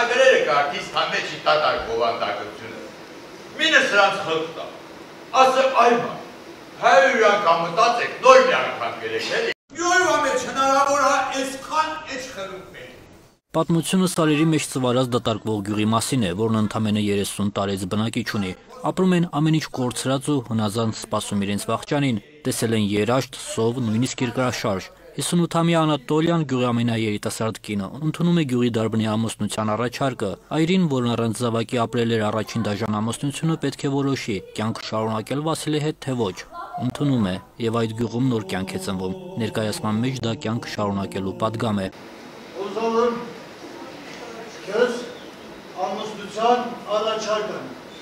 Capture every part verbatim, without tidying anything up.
Ստեղծագրերը կարգից համեջ իտատար գովանդակությունը։ Մինը սրանց խղտա, ասը այմա, հայր անգամ մտածեք, նոր մի անգամ գերեք, էլի։ Յորվա մեջ հնարավոր հա էսքան էջ խրուպ է։ Պատմությունը սարերի մեջ ծվարած դատարկվող գյուղի մասին է, որն ընդամենը երեսուն տարեց բնակիչ ունի։ Ապրում են ամեն ինչ կորցրած ու հնազանդ սպասում իրենց վախճանին, տեսել են երաշտ, սով, նույնիսկ երկրաշարժ։ հիսունութամյա Անատոլյան գյուղի ամենաերիտասարդ կինը ընդունում է գյուղի դարբնի ամուսնության առաջարկը։ Այրին, որն առանց զավակի ապրել էր առաջին դաժան ամուսնությունը, պետք է որոշի՝ կյանք շարունակել Վասիլի հետ, թե ոչ։ Ընդունում է, եւ այդ գյուղում նոր կյանք է ծնվում։ Ներկայացման մեջ դա կյանք շարունակելու պատգամ է։ Ուզում եմ քեզ ամուսնության առաջարկը։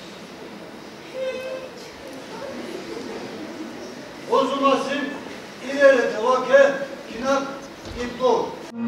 Ուզում ասեմ, իրերը թվակ է կինակ իպլոր։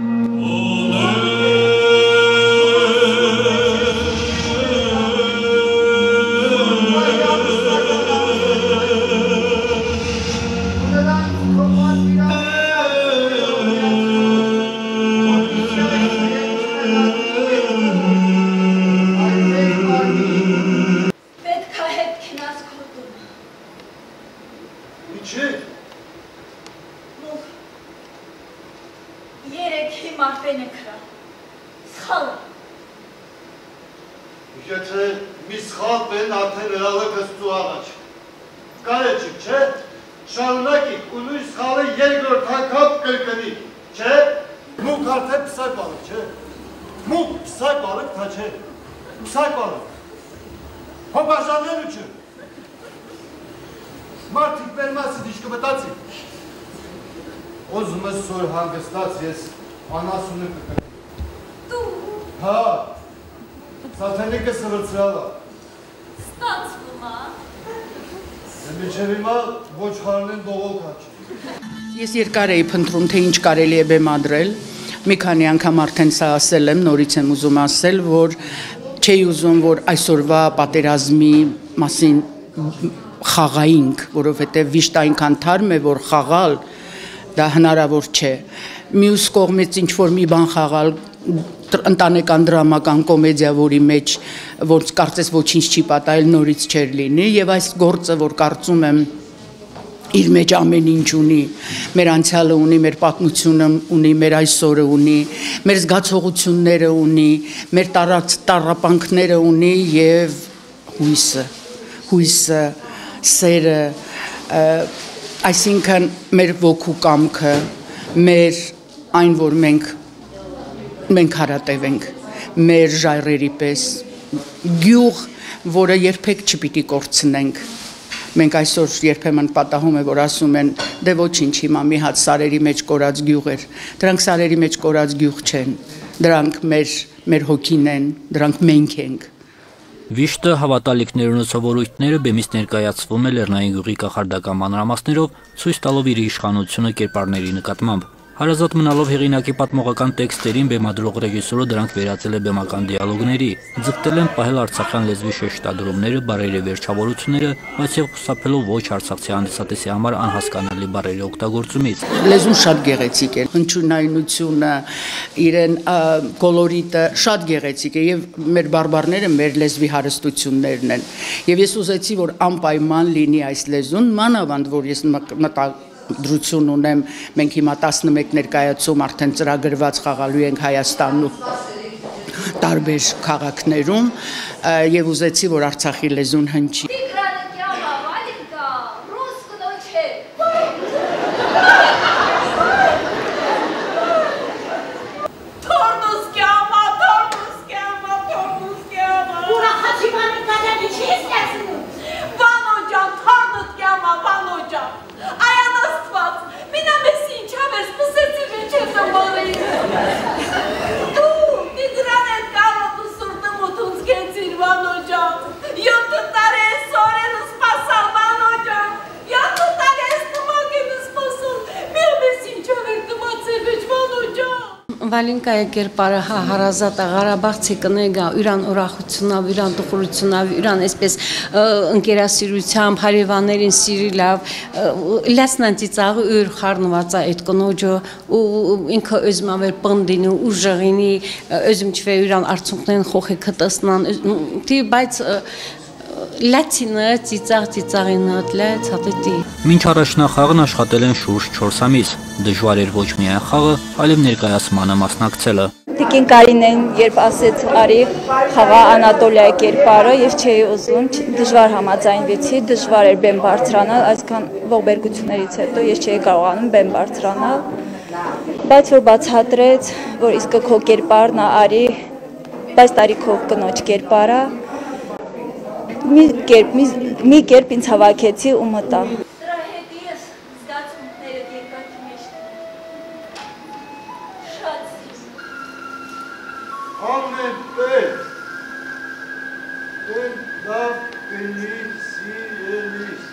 Եթե մի սխալ բեն արդեն հրավը կստու առաջ։ Կարեջիք, չէ, շարունակիք ու նույն սխալը երկրորդ հակապ կրկնի, չէ, մուկ արդեն պսակ բալық, չէ, մուկ պսակ բալық թա չէ, պսակ բալық, հոբաժանելու չէ, մարդիկ մեր մասը դիշկը մտացի, ոզում ես սոր հանգստած ես անասունը կկրկնի։ Դու։ Հա, Սաթենիկը սվրծրալա։ Ստացվում ա։ Մինչև հիմա ոչխարն են դողոլ կաչի։ Ես երկար էի փնտրում, թե ինչ կարելի է բեմադրել։ Մի քանի անգամ արդեն սա ասել եմ, նորից եմ ուզում ասել, որ չէի ուզում, որ այսօրվա պատերազմի մասին խաղայինք, որովհետև վիշտ այնքան թարմ է, որ խաղալ դա հնարավոր չէ։ Մյուս կողմից ինչ-որ մի բան խաղալ ընտանեկան դրամական կոմեդիա, որի մեջ որ կարծես ոչինչ չի պատահել, նորից չէր լինի, եւ այս գործը, որ կարծում եմ իր մեջ ամեն ինչ ունի, մեր անցյալը ունի, մեր պատմությունը ունի, մեր այսօրը ունի, մեր զգացողությունները ունի, մեր տառապանքները ունի եւ հույսը, հույսը, սերը, այսինքն մեր ոգու կամքը, մեր այն, որ մենք մենք հարատև ենք մեր ժայռերի պես, գյուղ, որը երբեք չպիտի կորցնենք։ Մենք այսօր երբեմն պատահում է, որ ասում են, դե ոչինչ հիմա մի հատ սարերի մեջ կորած գյուղ էր։ Դրանք սարերի մեջ կորած գյուղ չեն, դրանք մեր, մեր հոգին են, դրանք մենք ենք։ Վիշտը հավատալիքներն ու սովորույթները բեմից ներկայացվում է Լեռնային գյուղի կախարդական մանրամասներով, ցույց տալով իր իշխանությունը կերպարների նկատմամբ։ Հարազատ մնալով հեղինակի պատմողական տեքստերին բեմադրող ռեժիսորը դրանք վերածել է բեմական դիալոգների, ձգտել են պահել արցախյան լեզվի շեշտադրումները, բառերի վերջավորությունները, բայց եւ խուսափելով ոչ արցախցի հանդիսատեսի համար անհասկանալի բառերի օգտագործումից։ Լեզուն շատ գեղեցիկ է, հնչյունայնությունը, իրեն կոլորիտը շատ գեղեցիկ է եւ մեր բարբառները մեր լեզվի հարստություններն են։ Եվ ես ուզեցի, որ անպայման լինի այս լեզուն, մանավանդ որ ես մտա դրություն ունեմ, մենք հիմա տասնմեկ ներկայացում արդեն ծրագրված խաղալու ենք Հայաստանում տարբեր քաղաքներում եւ ուզեցի, որ Արցախի լեզուն հնչի։ Յոթ տարի Վալինկայի կերպարը հա հարազատ է Ղարաբաղցի կնեգա յուրան ուրախությունով, յուրան տխրությունով, յուրան այսպես ընկերասիրությամբ հարևաններին սիրիլավ, լացնան ծիծաղը յուր խառնված է այդ կնոջը ու ինքը özüm aver պնդին ու ուժեղինի özüm չվե յուրան արցունքներն խոխի կտեսնան, դի բայց լացինը ծիծաղ ծիծաղինը լաց հատետի Մինչ առաջնախաղն աշխատել են շուրջ չորս ամիս, դժվար էր ոչ միայն խաղը, այլև ներկայացմանը մասնակցելը։ Տիկին Կարինեն երբ ասեց արի խաղա Անատոլիայի կերպարը եւ չէի ուզում, դժվար համաձայնվեցի, դժվար էր բեմ բարձրանալ, այսքան ողբերգություններից հետո ես չէի կարողանում բեմ բարձրանալ, բայց որ բացատրեց, որ իսկ քո կերպարն է արի, բայց տարիքով կնոջ կերպարա մի կերպ մի, մի կերպ ինձ հավաքեցի ու մտա Դրա հետ ես զգացումները երկակի մեջ շատ Ամեն պես Դեն լավ կնի սիրելիս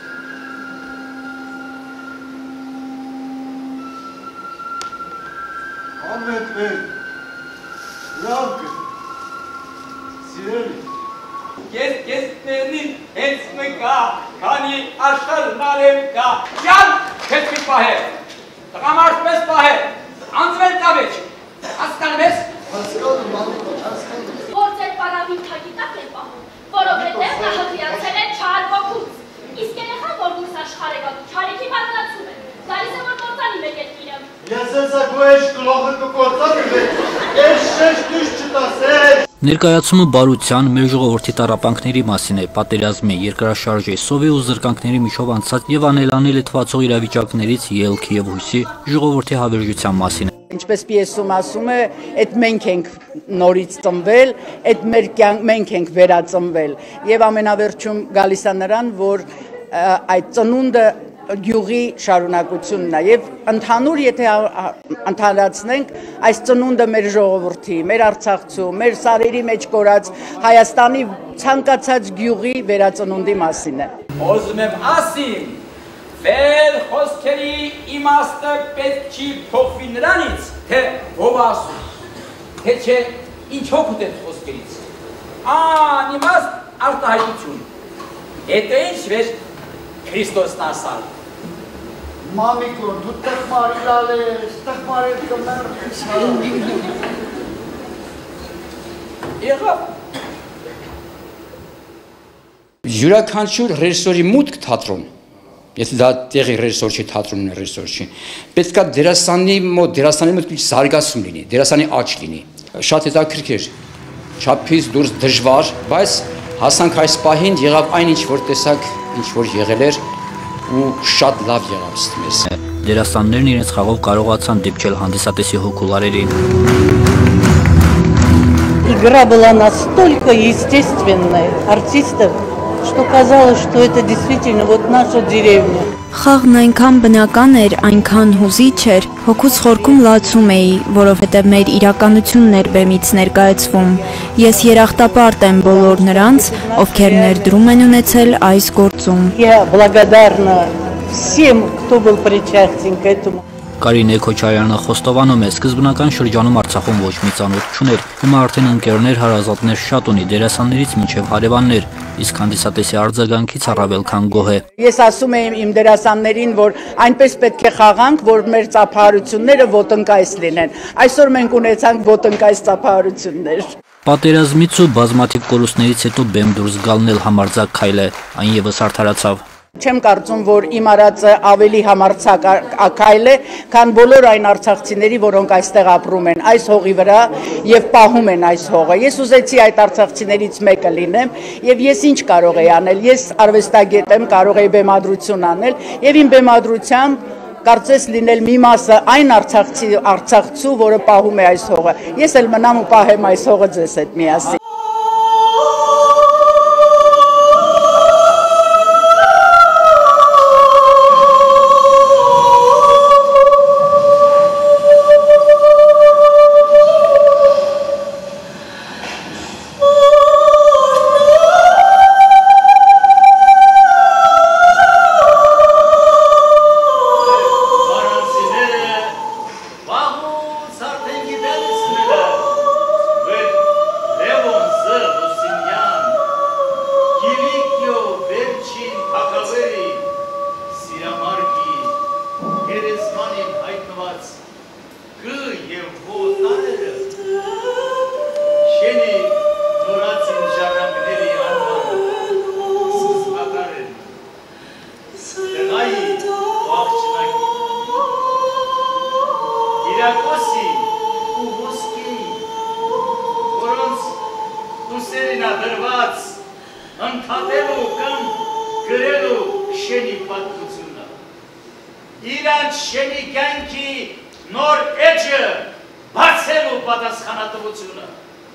Ամեն պես լավ կնի սիրելիս Ես կեսներնին հենց մկա, քանի աշխարհն արև կա, յան քեզ մի պահե, տղամարդ պես պահե, անձվել տավեջ, հասկանում ես? Հասկանում, հասկանում Գործեր պարավին թագի տակ են պահում, որովհետև նա հղիացել է չար ոգուց, իսկ երեխան, որ դուրս աշխարհ է գալու, չարիքի բազմացում է, գալիս է, որ գործանի մեկ էլ կիրեմ Ես հեսա քո էշ գլոխը կկործանը, էշ շեշ դուշ չտասեր Ներկայացումը բարության, մեր ժողովրդի տառապանքների մասին է, պատերազմի, երկրաշարժի, սովի ու զրկանքների միջով անցած եւ անելանելի թվացող իրավիճակներից ելքի եւ հույսի ժողովրդի հավերժության մասին է։ Ինչպես պիեսում ասում է, այդ մենք ենք նորից ծնվել, այդ մեր կյանք մենք ենք վերածնվել եւ ամենավերջում գալիս է նրան, որ այդ ծնունդը գյուղի շարունակությունն է եւ ընդհանուր եթե ընդհանրացնենք այս ծնունդը մեր ժողովրդի, մեր Արցախցու, մեր սարերի մեջ կորած Հայաստանի ցանկացած գյուղի վերածնունդի մասին է։ Ուզում եմ ասիմ, վեր խոսքերի իմաստը պետք չի փոխվի նրանից, թե ով ասում, թե չէ ինչ հոգուտ են խոսքերից։ Անիմաստ արտահայտություն։ Հետո ինչ վեր Քրիստոսն ասալ։ Մամիկոն, դու տխմարի լալ ես, տխմարի կմերս Եղավ։ Յուրաքանչյուր ռեժիսորի մուտք թատրոն, եթե դա տեղի ռեժիսոր չի, թատրոնի ռեժիսոր չի, պետք է դերասանի մոտ, դերասանի մոտ քիչ զարգացում լինի, դերասանի աճ լինի։ Շատ հետաքրքիր, չափից դուրս դժվար, բայց հասանք այս պահին եղավ այն ինչ որ տեսակ, ինչ որ եղել էր ու շատ լավ եղավ ստմես։ Դերասաններն իրենց խաղով կարողացան դիպչել հանդիսատեսի հոգուլարերին։ Игра была настолько естественной артистов, что казалось, что это действительно вот наша деревня. Խաղն այնքան բնական էր, այնքան հուզիչ էր, հոգուց խորքում լացում էի, որովհետև մեր իրականությունն էր բեմից ներկայացվում։ Ես երախտապարտ եմ բոլոր նրանց, ովքեր ներդրում են ունեցել այս գործում։ Я благодарна всем, кто был причастен к этому. Կարինե Քոչարյանը խոստովանում է, սկզբնական շրջանում Արցախում ոչ մի ծանոթ չուներ, հիմա արդեն ընկերներ, հարազատներ շատ ունի, դերասաններից մինչև հարևաններ, իսկ հանդիսատեսի արձագանքից առավել քան գոհ է։ Ես ասում եմ իմ դերասաններին, որ այնպես պետք է խաղանք, որ մեր ծափահարությունները ոտնկայս լինեն։ Այսօր մենք ունեցանք ոտնկայս ծափահարություններ։ Պատերազմից ու բազմաթիվ կորուստներից հետո բեմ դուրս գալն էլ համարձակ քայլ է, այն եւս արդարացավ։ Չեմ կարծում, որ իմ արածը ավելի համարձակ քայլ է, քան բոլոր այն արցախցիների, որոնք այստեղ ապրում են այս հողի վրա եւ պահում են այս հողը։ Ես ուզեցի այդ արցախցիներից մեկը լինեմ եւ ես ինչ կարող եի անել։ Ես արվեստագետ եմ, կարող եի բեմադրություն անել եւ իմ բեմադրությամբ կարծես լինել մի մասը այն արցախցի արցախցու, որը պահում է այս հողը։ Ես էլ մնամ ու պահեմ այս հողը ձեզ հետ միասին։ Վաղուց արդեն գիտել ընդհատելու կամ գրելու շենի պատմությունը։ Իրանց շենի կյանքի նոր էջը բացելու պատասխանատվությունը։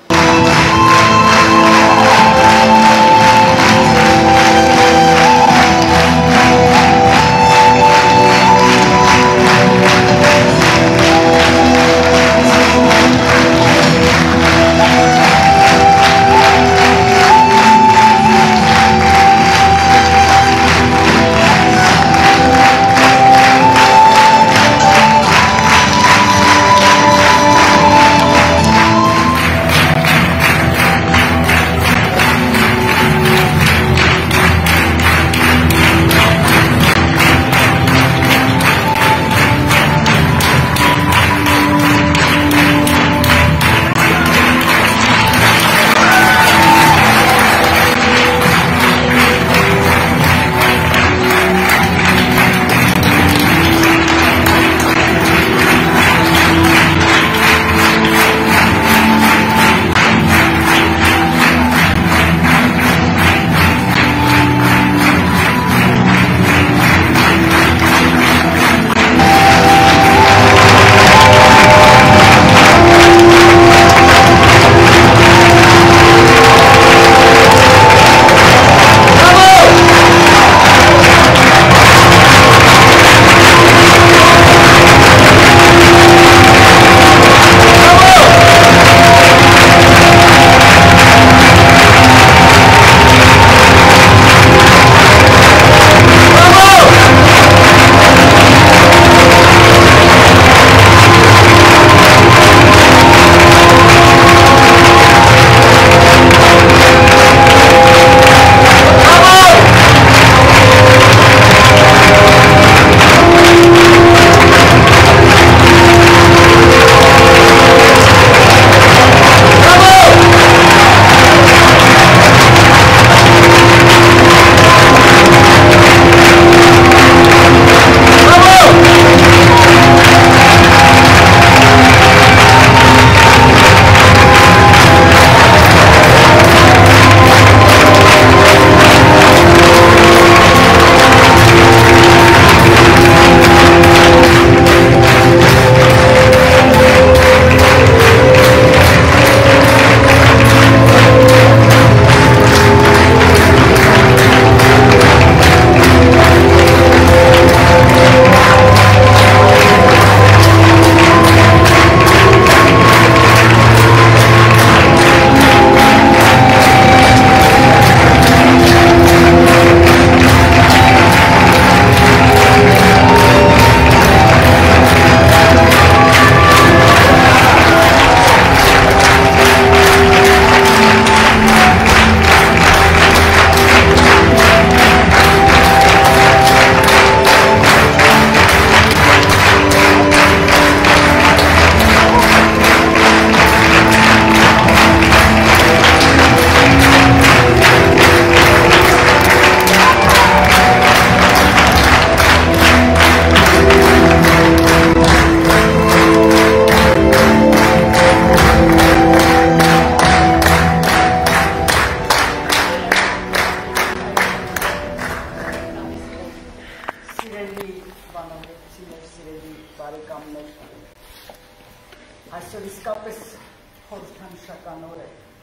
Այսօր իսկապես խորհրդանշական օր է։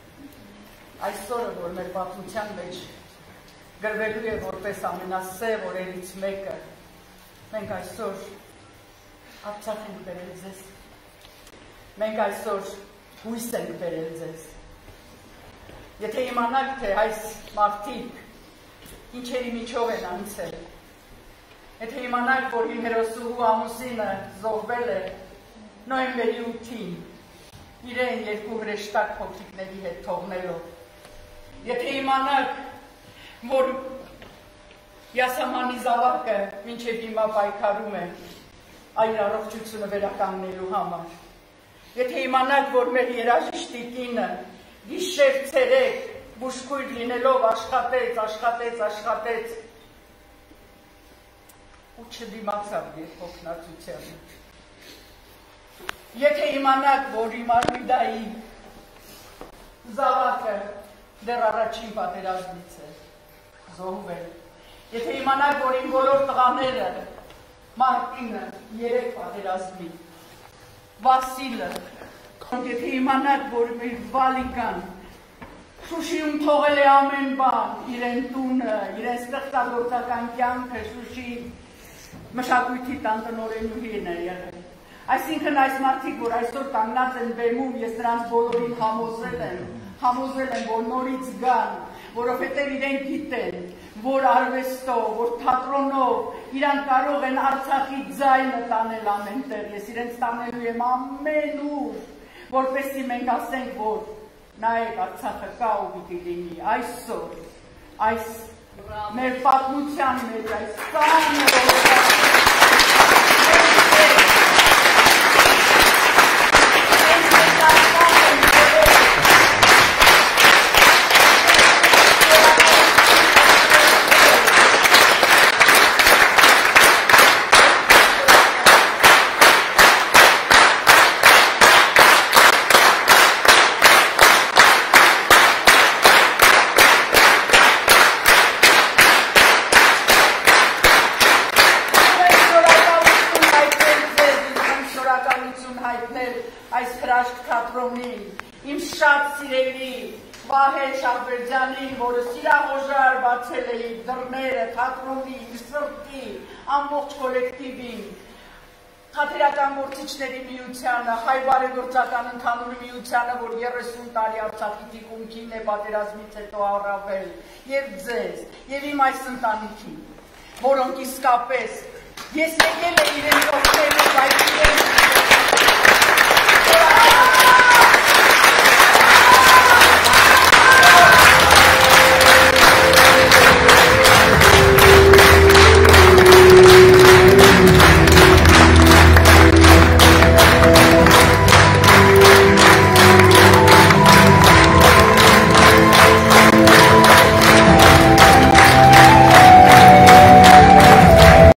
Այսօրը, որ մեր պատմության մեջ գրվելու է որպես ամենասև օրերից մեկը, մենք այսօր Արցախ ենք բերել ձեզ։ Մենք այսօր հույս ենք բերել ձեզ։ Եթե իմանաք, թե այս մարդիկ ինչերի միջով են անցել, եթե իմանաք, որ իմ հերոսուհու ամուսինը զոհվել է նոյեմբերի ութին, իրեն երկու հրեշտակ փոքրիկների հետ թողնելով, եթե իմանաք, որ Յասամանի զավակը մինչև հիմա պայքարում է այր առողջությունը վերականգնելու համար, եթե իմանաք, որ մեր երաժիշտի կինը գիշեր ցերեկ բուժքույր լինելով աշխատեց, աշխատեց, աշխատեց ու չդիմացավ երկհոգնածությանը, եթե իմանաք, որ իմ Արմիդայի զավակը դեռ առաջին պատերազմից է, զոհվել։ Եթե իմանար, որ իմ բոլոր տղաները, Մարտինը, երեք պատերազմի, Վասիլը, եթե իմանար, որ մեր Վալիկան Շուշիում թողել է ամեն բան, իրեն տունը, իրեն ստեղծագործական կյանքը, Շուշի մշակույթի տան տնօրենուհին է եղել։ Այսինքն այս մարդիկ, որ այսօր կանգնած են բեմում, ես նրանց բոլորին համոզել եմ, համոզել եմ, որ նորից գան, որովհետև իրենք գիտեն, որ արվեստով, որ թատրոնով իրանք կարող են Արցախի ձայնը տանել ամենտեղ, ես իրենց տանելու եմ ամենուր, որպեսզի մենք ասենք, որ նայեք Արցախը կա ու պիտի լինի այսօր, այս մեր պատմության մեջ, այս սարը, այս հրաշք թատրոնին, իմ շատ սիրելի Վահե Շահբերդյանին, որը սիրահոժար բացել է իր դռները թատրոնի, իր սրտի, ամբողջ կոլեկտիվին, Թատերական գործիչների միությանը, հայ բարեգործական ընդհանուր միությանը, որ երեսուն տարի Արցախի թիկունքին է պատերազմից հետո առավել, եւ ձեզ, եւ իմ այս ընտանիքին, որոնք իսկապես ես եկել եմ իրենց օգնելու, բայց իրենց